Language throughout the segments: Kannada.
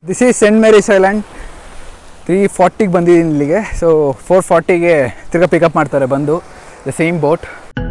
This is St. Mary's Island. 3:40 ಗೆ ಬಂದಿದ್ದೀನಿ ಇಲ್ಲಿಗೆ. ಸೊ 4:40 ಗೆ ತಿರ್ಗಾ ಪಿಕಪ್ ಮಾಡ್ತಾರೆ ಬಂದು ದ ಸೇಮ್ ಬೋಟ್.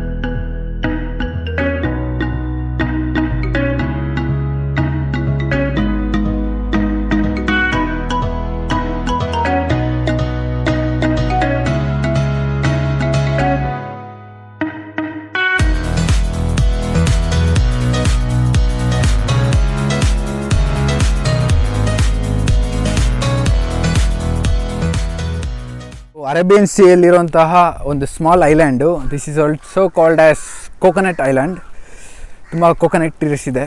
ಅರೇಬಿಯನ್ ಸಿಯಲ್ಲಿರುವಂತಹ ಒಂದು small island. This is also called as coconut island. ತುಂಬ ಕೋಕೋನಟ್ ಟ್ರೀಸ್ ಇದೆ.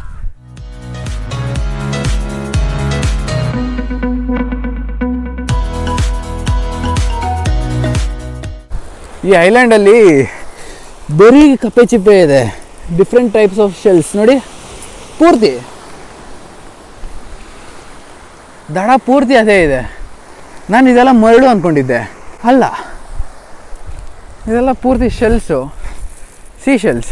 ಈ ಐಲ್ಯಾಂಡಲ್ಲಿ ಬರೀ ಕಪ್ಪೆ ಚಿಪ್ಪೆ ಇದೆ, ಡಿಫ್ರೆಂಟ್ ಟೈಪ್ಸ್ ಆಫ್ ಶೆಲ್ಸ್. ನೋಡಿ, ಪೂರ್ತಿ ದಡ ಪೂರ್ತಿ ಅದೇ ಇದೆ. ನಾನು ಇದೆಲ್ಲ ಮರಳು ಅಂದ್ಕೊಂಡಿದ್ದೆ, ಅಲ್ಲ, ಇದೆಲ್ಲ ಪೂರ್ತಿ shells, sea shells.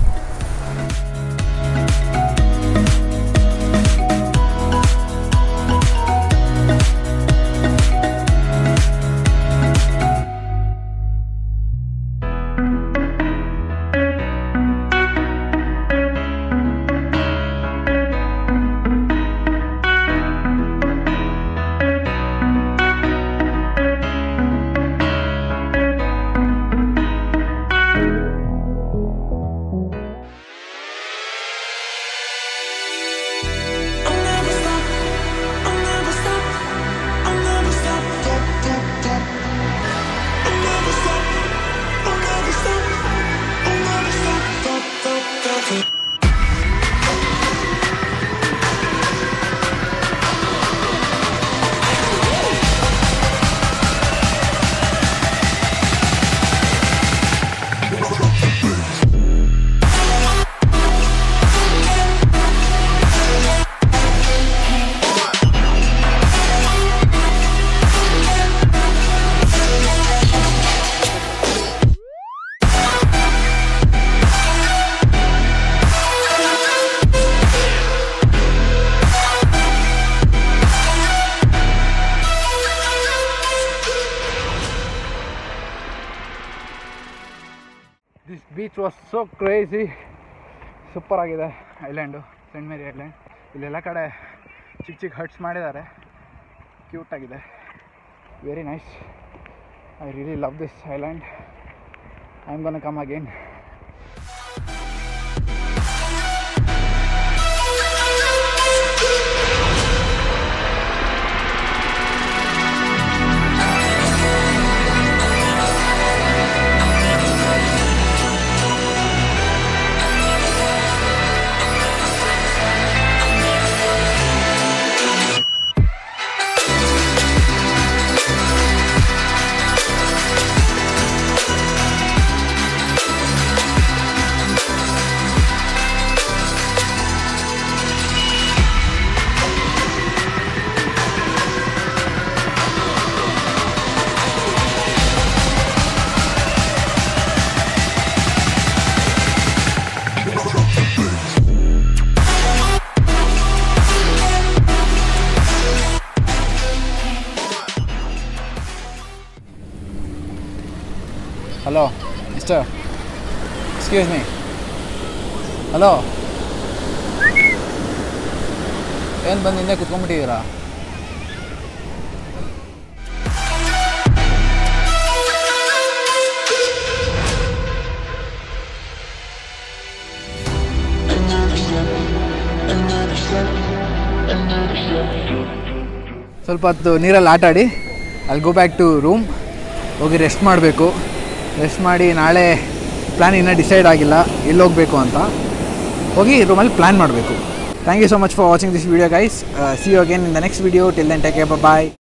This beach was so crazy. Super ಆಗಿದೆ ಐಲ್ಯಾಂಡು, ಸೇಂಟ್ ಮೇರಿ ಐಲ್ಯಾಂಡ್. ಇಲ್ಲೆಲ್ಲ ಕಡೆ ಚಿಕ್ಕ ಚಿಕ್ಕ ಹಟ್ಸ್ ಮಾಡಿದ್ದಾರೆ, ಕ್ಯೂಟ್ ಆಗಿದೆ, very nice. I really love this island. I am gonna come again. Hello mister, excuse me. Hello, ಏನು ಬಂದು ಹಿಂದೆ ಕುತ್ಕೊಂಡ್ಬಿಟ್ಟಿದ್ದೀರಾ? ಸ್ವಲ್ಪ ಹೊತ್ತು ನೀರಲ್ಲಿ ಆಟ ಆಡಿ ಅಲ್ಲಿ ಗೋ ಬ್ಯಾಕ್ ಟು ರೂಮ್, ಹೋಗಿ ರೆಸ್ಟ್ ಮಾಡಬೇಕು. ರೆಸ್ಟ್ ಮಾಡಿ ನಾಳೆ ಪ್ಲ್ಯಾನ್ ಇನ್ನೂ ಡಿಸೈಡ್ ಆಗಿಲ್ಲ ಎಲ್ಲಿ ಹೋಗಬೇಕು ಅಂತ, ಹೋಗಿ ರೂಮಲ್ಲಿ ಪ್ಲ್ಯಾನ್ ಮಾಡಬೇಕು. Thank you so much for watching this video guys. See you again in the next video. Till then take care, by.